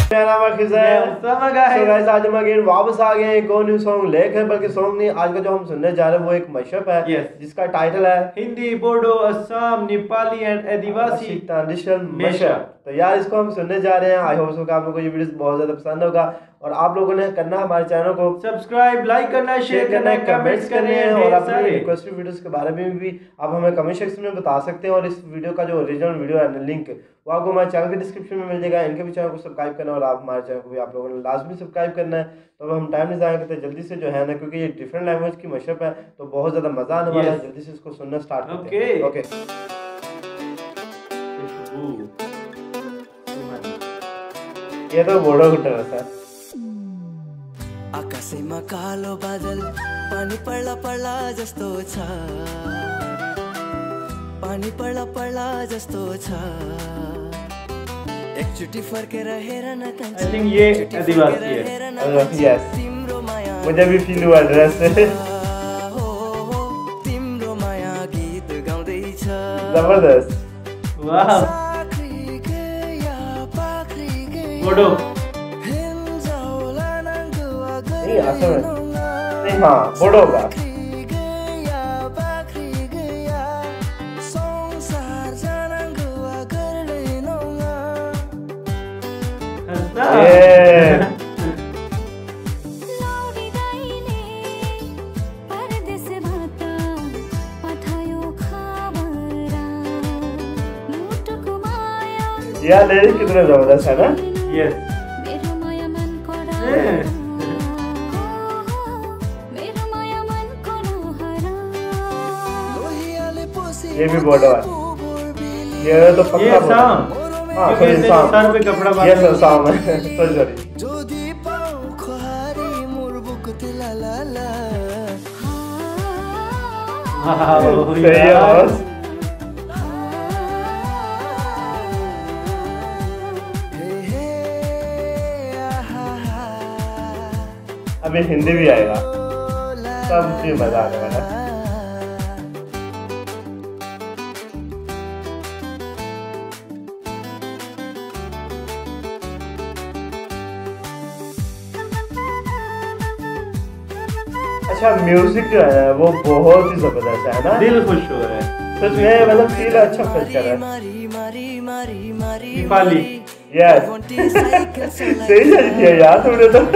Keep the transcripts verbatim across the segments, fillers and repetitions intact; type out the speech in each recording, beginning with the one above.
मेरा नाम अखिल है। सो गाइस आज हम अगेन वापस आ गए हैं एक और न्यू सॉन्ग लेकर, बल्कि सॉन्ग नहीं, आज का जो हम सुनने जा रहे हैं वो एक मशअप है yes. जिसका टाइटल है Hindi, Bodo, Assam, Nepali and Adivasi traditional mashup. तो यार इसको हम सुनने जा रहे हैं। आई होप सो कि आप लोगों को ये वीडियो बहुत ज्यादा पसंद होगा और आप लोगों ने करना हमारे चैनल को सब्सक्राइब, लाइक करना, शेयर करना, कमेंट्स करने हैं और अपने रिक्वेस्टेड वीडियोस के बारे में भी आप हमें कमेंट सेक्शन में बता सकते हैं। और इस वीडियो का जो ओरिजिनल वीडियो है लिंक वो आपको हमारे चैनल के डिस्क्रिप्शन में मिल जाएगा। इनके भी चैनल को सब्सक्राइब करना और आप हमारे चैनल को भी आप लोगों ने लाजमी सब्सक्राइब करना है। तो अब हम टाइम नहीं ज़ाया करते, जल्दी से जो है ना, क्योंकि ये डिफरेंट लैंग्वेज की मशअप है तो बहुत ज़्यादा मज़ा आने वाला है। जल्दी से इसको सुनना स्टार्ट करते हैं। ओके ये तो बोडो गुट्टा है। आकाशैमा कालो बादल पानी पर्ला पर्ला जस्तो छ, पानी पर्ला पर्ला जस्तो छ, एकचोटी फर्केर हेर न कान्छी। आई थिंक ये आदिवासी है। यस मुझे भी फील हुआ ड्रेस से। तिम्रो माया गीत गाउँदै छ, जबरदस्त। वाह बोडो नहीं असम नहीं, हाँ बोडो का। यार लिरिक्स कितने जबरदस्त है ना। यस ये भी बोडो है। ये तो पक्का ये शाम। हाँ सॉरी शाम। सर पे कपड़ा बांध। ये सर शाम है। Sorry sorry. सही है बॉस। अभी हिंदी भी आएगा, सब भी मजा आने वाला है। अच्छा म्यूजिक जो है वो बहुत ही जबरदस्त है ना, दिल खुश हो रहा है सच में, मतलब फील अच्छा फील कर रहा है। नेपाली यस सही सही किया यार तुमने तो।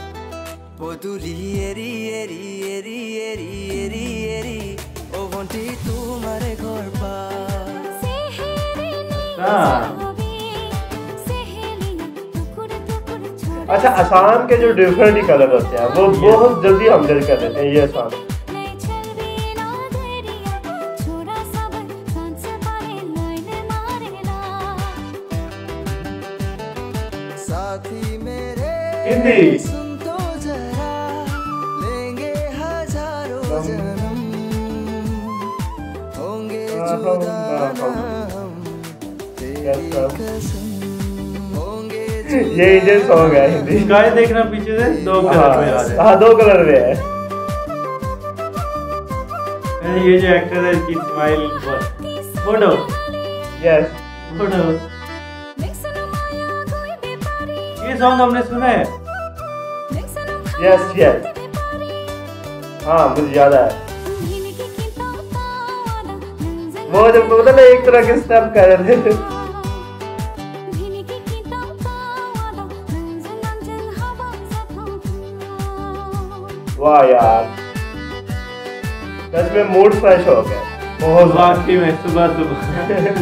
अच्छा असम के जो डिफरेंट ही कलर होते हैं वो बहुत जल्दी हम जज कर देते हैं। ये असम हिंदी ये इंडियन सॉन्ग है हिंदी। गाय देखना पीछे से दो कलर में आ रहे हैं। हाँ दो कलर में है। ये जो एक्टर है इसकी स्माइल बोडो। यस बोडो। ये सॉन्ग हमने सुना है। यस यस हाँ मुझे याद है। वो जब बोला ना एक तरह के स्टेप कर रहे थे। वाह यार सच में मूड फ्रेश हो गया बहुत वाकई में सुबह सुबह।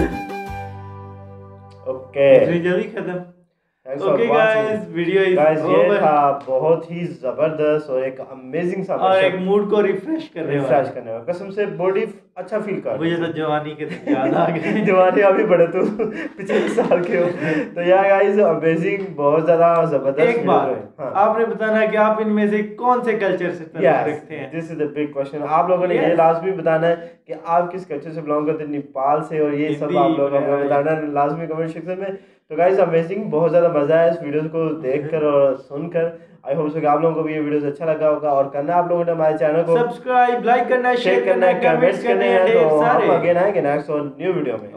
ओके इतनी जल्दी खत्म। Okay guys video is guys ये था बहुत ही जबरदस्त और एक अमेजिंग सा और एक मूड को रिफ्रेश करने वाला रिफ्रेश करने वाला, कसम से बॉडी अच्छा फील कर। मुझे तो जवानी के याद आ गए। जवानी अभी बड़े तो पिछले साल के हो। तो यार गाइस अमेजिंग बहुत ज्यादा जबरदस्त। एक बार हाँ। आपने बताना है कि आप इनमें से कौन से कल्चर से ताल्लुक रखते हैं। This is the big question. आप लोगों ने ये लाजमी बताना है कि आप किस कल्चर से बिलोंग करते हैं, नेपाल से, और ये सब आप लोगों को बताना है लाजमी कमेंट सेक्शन में। तो गाइस अमेजिंग बहुत ज़्यादा मज़ा आया इस वीडियो को देखकर और सुनकर। आई होप सो कि आप लोगों को भी ये वीडियो अच्छा लगा होगा। और करना आप लोगों ने हमारे चैनल को सब्सक्राइब, लाइक करना, शेयर करना, कमेंट्स करने हैं। तो हम अगेन आएंगे नेक्स्ट और न्यू वीडियो में।